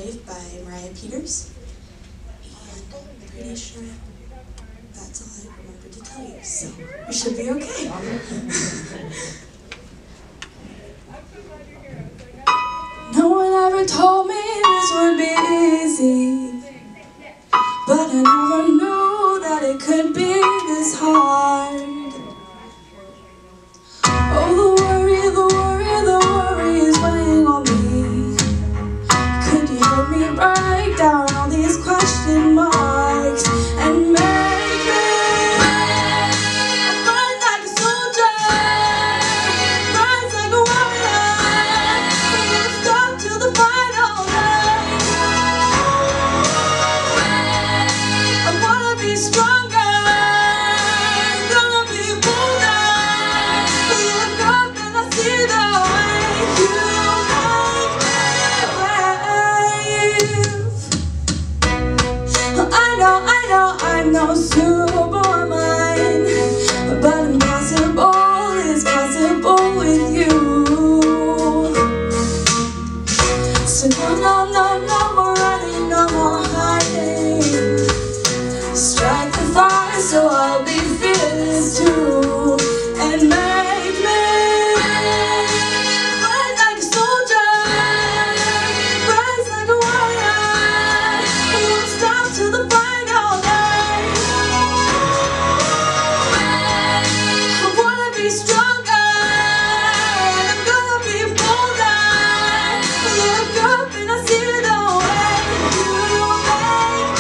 Brave by Moriah. And I'm pretty sure that's all I remember to tell you, so we should be okay. No one ever told me this would be easy, but I never knew that it could be this hard. Oh, the worry is weighing on me. Could you help me write down all these question marks and make me fight like a soldier, rise like a warrior, won't stop till the final day. I wanna be stronger, gonna be bolder, look up and I see the way you make me brave. I'm no superwoman, but impossible is possible with you. So no more running, no more hiding. Strike the fire so I'll be fearless too, and make me fight like a soldier, rise like a warrior, won't stop till the final day. I wanna be stronger, and I'm gonna be bolder. Look up and I see the way you make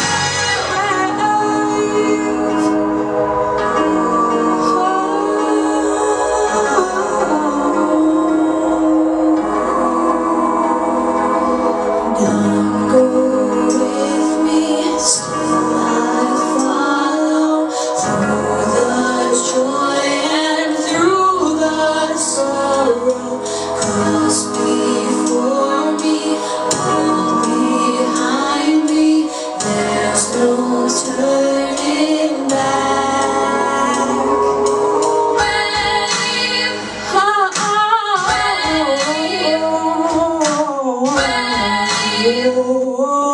Don't go with me, still I follow, through the joy and through the sorrow. Cross before me, all behind me, there's no turning back. Wave, wave.